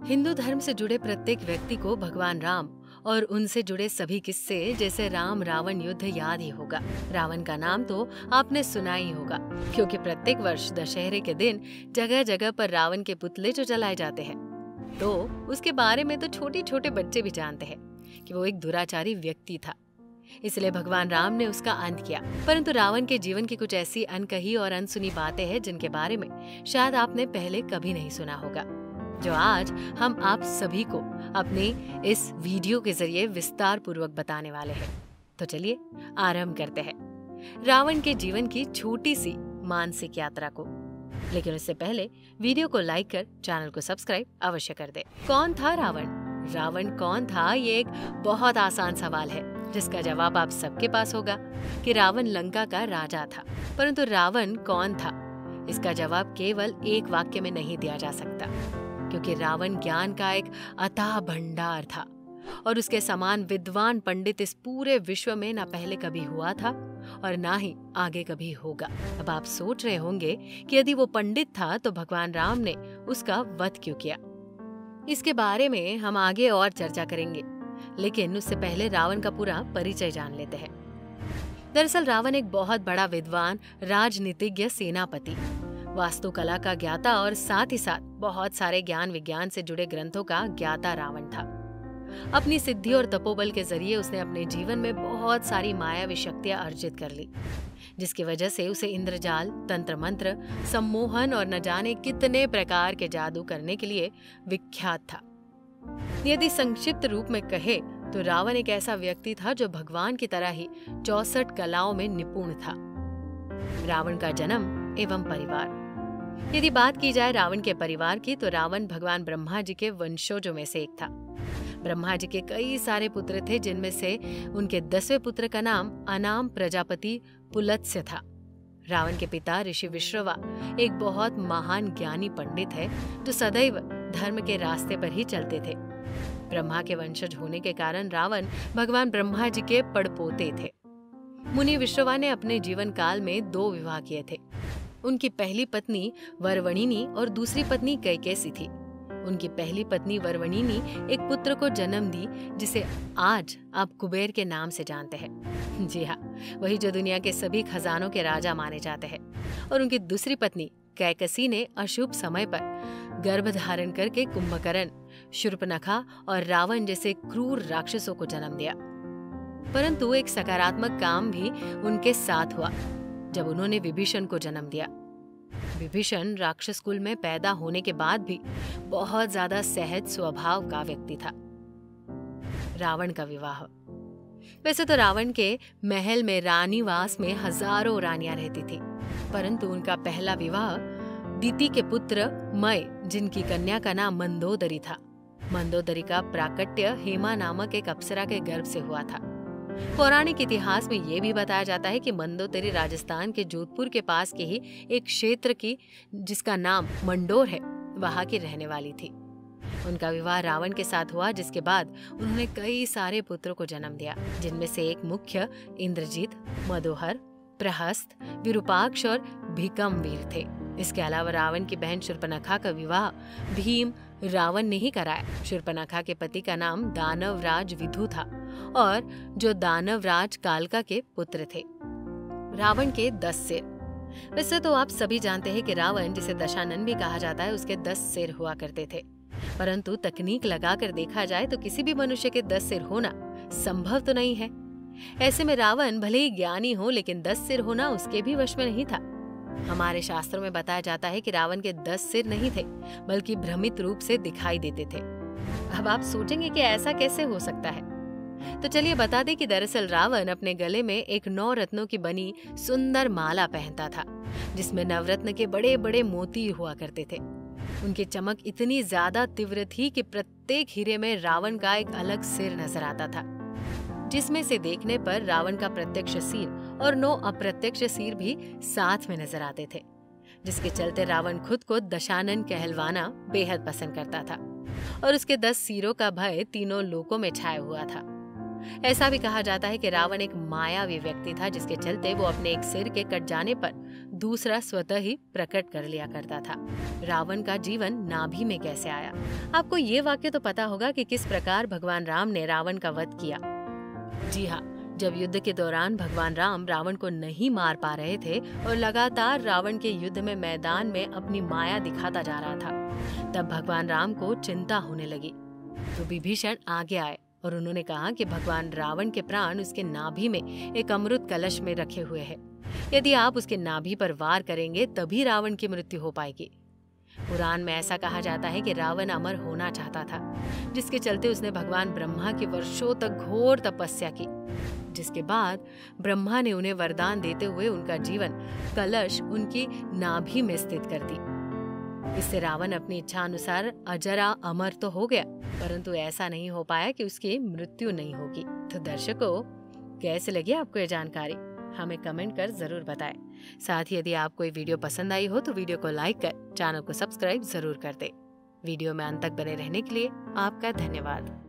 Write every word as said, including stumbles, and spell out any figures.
हिंदू धर्म से जुड़े प्रत्येक व्यक्ति को भगवान राम और उनसे जुड़े सभी किस्से जैसे राम रावण युद्ध याद ही होगा। रावण का नाम तो आपने सुना ही होगा, क्योंकि प्रत्येक वर्ष दशहरे के दिन जगह जगह पर रावण के पुतले जो जलाए जाते हैं, तो उसके बारे में तो छोटे छोटे बच्चे भी जानते हैं कि वो एक दुराचारी व्यक्ति था। इसलिए भगवान राम ने उसका अंत किया। परंतु रावण के जीवन की कुछ ऐसी अनकही और अनसुनी बातें हैं जिनके बारे में शायद आपने पहले कभी नहीं सुना होगा, जो आज हम आप सभी को अपने इस वीडियो के जरिए विस्तार पूर्वक बताने वाले हैं। तो चलिए आरंभ करते हैं रावण के जीवन की छोटी सी मानसिक यात्रा को। लेकिन उससे पहले वीडियो को लाइक कर चैनल को सब्सक्राइब अवश्य कर दे। कौन था रावण? रावण कौन था? ये एक बहुत आसान सवाल है जिसका जवाब आप सबके पास होगा कि रावण लंका का राजा था। परंतु रावण कौन था, इसका जवाब केवल एक वाक्य में नहीं दिया जा सकता, क्योंकि रावण ज्ञान का एक अथाह भंडार था और उसके समान विद्वान पंडित इस पूरे विश्व में ना पहले कभी हुआ था और ना ही आगे कभी होगा। अब आप सोच रहे होंगे कि यदि वो पंडित था तो भगवान राम ने उसका वध क्यों किया। इसके बारे में हम आगे और चर्चा करेंगे, लेकिन उससे पहले रावण का पूरा परिचय जान लेते हैं। दरअसल रावण एक बहुत बड़ा विद्वान, राजनीतिज्ञ, सेनापति, वास्तुकला का ज्ञाता और साथ ही साथ बहुत सारे ज्ञान विज्ञान से जुड़े ग्रंथों का ज्ञाता रावण था। अपनी सिद्धि और तपोबल के जरिए उसने अपने जीवन में बहुत सारी मायावी शक्तियां अर्जित कर ली, जिसकी वजह से उसे इंद्रजाल, तंत्र मंत्र, सम्मोहन और न जाने कितने प्रकार के जादू करने के लिए विख्यात था। यदि संक्षिप्त रूप में कहे तो रावण एक ऐसा व्यक्ति था जो भगवान की तरह ही चौसठ कलाओं में निपुण था। रावण का जन्म एवं परिवार। यदि बात की जाए रावण के परिवार की, तो रावण भगवान ब्रह्मा जी के वंशजों में से एक था। ब्रह्मा जी के कई सारे पुत्र थे, जिनमें से उनके दसवें पुत्र का नाम अनाम प्रजापति पुलत्स्य था। रावण के पिता ऋषि विश्रवा एक बहुत महान ज्ञानी पंडित है जो सदैव धर्म के रास्ते पर ही चलते थे। ब्रह्मा के वंशज होने के कारण रावण भगवान ब्रह्मा जी के पड़पोते थे। मुनि विश्रवा ने अपने जीवन काल में दो विवाह किए थे। उनकी पहली पत्नी वरवणिनी और दूसरी पत्नी कैकेसी थी। उनकी पहली पत्नी वरवणिनी एक पुत्र को जन्म दी, जिसे आज आप कुबेर के नाम से जानते हैं। जी हाँ, वही जो दुनिया के सभी खजानों के राजा माने जाते हैं। और उनकी दूसरी पत्नी कैकसी ने अशुभ समय पर गर्भ धारण करके कुंभकर्ण, शूर्पणखा और रावण जैसे क्रूर राक्षसों को जन्म दिया। परंतु एक सकारात्मक काम भी उनके साथ हुआ जब उन्होंने विभीषण को जन्म दिया। विभीषण राक्षस कुल में पैदा होने के बाद भी बहुत ज्यादा सहज स्वभाव का व्यक्ति था। रावण का विवाह। वैसे तो रावण के महल में रानीवास में हजारों रानियां रहती थी, परंतु उनका पहला विवाह दिति के पुत्र मय, जिनकी कन्या का नाम मंदोदरी था। मंदोदरी का प्राकट्य हेमा नामक एक अप्सरा के गर्भ से हुआ था। पौराणिक इतिहास में ये भी बताया जाता है कि मंदोदरी राजस्थान के जोधपुर के पास के ही एक क्षेत्र की, जिसका नाम मंडोर है, वहां की रहने वाली थी। उनका विवाह रावण के साथ हुआ, जिसके बाद उन्होंने कई सारे पुत्रों को जन्म दिया, जिनमें से एक मुख्य इंद्रजीत, मदोहर, प्रहस्त, विरूपाक्ष और भीकमवीर थे। इसके अलावा रावण की बहन शूर्पणखा का विवाह भीम रावण ने ही कराया। शूर्पणखा के पति का नाम दानवराज विधु था और जो दानवराज कालका के पुत्र थे। रावण के दस सिर। वैसे तो आप सभी जानते हैं कि रावण, जिसे दशानन भी कहा जाता है, उसके दस सिर हुआ करते थे। परंतु तकनीक लगाकर देखा जाए तो किसी भी मनुष्य के दस सिर होना संभव तो नहीं है। ऐसे में रावण भले ही ज्ञानी हो, लेकिन दस सिर होना उसके भी वश में नहीं था। हमारे शास्त्रों में बताया जाता है कि रावण के दस सिर नहीं थे, बल्कि भ्रमित रूप से दिखाई देते थे। अब आप सोचेंगे कि ऐसा कैसे हो सकता है, तो चलिए बता दें कि दरअसल रावण अपने गले में एक नौ रत्नों की बनी सुंदर माला पहनता था, जिसमें नवरत्न के बड़े बड़े मोती हुआ करते थे। उनकी चमक इतनी ज्यादा तीव्र थी कि प्रत्येक हीरे में रावण का एक अलग सिर नजर आता था, जिसमें से देखने पर रावण का प्रत्यक्ष सिर और नौ अप्रत्यक्ष सिर भी साथ में नजर आते थे, जिसके चलते रावण खुद को दशानन कहलवाना बेहद पसंद करता था और उसके दस सिरों का भय तीनों लोकों में छाया हुआ था। ऐसा भी कहा जाता है कि रावण एक मायावी व्यक्ति था, जिसके चलते वो अपने एक सिर के कट जाने पर दूसरा स्वतः ही प्रकट कर लिया करता था। रावण का जीवन नाभि में कैसे आया? आपको ये वाक्य तो पता होगा कि किस प्रकार भगवान राम ने रावण का वध किया। जी हाँ, जब युद्ध के दौरान भगवान राम रावण को नहीं मार पा रहे थे और लगातार रावण के युद्ध में मैदान में अपनी माया दिखाता जा रहा था, तब भगवान राम को चिंता होने लगी। तो विभीषण आगे आए और उन्होंने कहा कि भगवान रावण के प्राण उसके नाभि में एक अमृत कलश में रखे हुए हैं। यदि आप उसके नाभि पर वार करेंगे तभी रावण की मृत्यु हो पाएगी। पुराण में ऐसा कहा जाता है कि रावण अमर होना चाहता था, जिसके चलते उसने भगवान ब्रह्मा की वर्षों तक घोर तपस्या की, जिसके बाद ब्रह्मा ने उन्हें वरदान देते हुए उनका जीवन कलश उनकी नाभि में स्थित कर दी। इससे रावण अपनी इच्छा अनुसार अजरा अमर तो हो गया, परंतु ऐसा नहीं हो पाया कि उसकी मृत्यु नहीं होगी। तो दर्शकों, कैसे लगी आपको ये जानकारी? हमें कमेंट कर जरूर बताएं। साथ ही यदि आपको ये वीडियो पसंद आई हो तो वीडियो को लाइक कर चैनल को सब्सक्राइब जरूर कर दें। वीडियो में अंत तक बने रहने के लिए आपका धन्यवाद।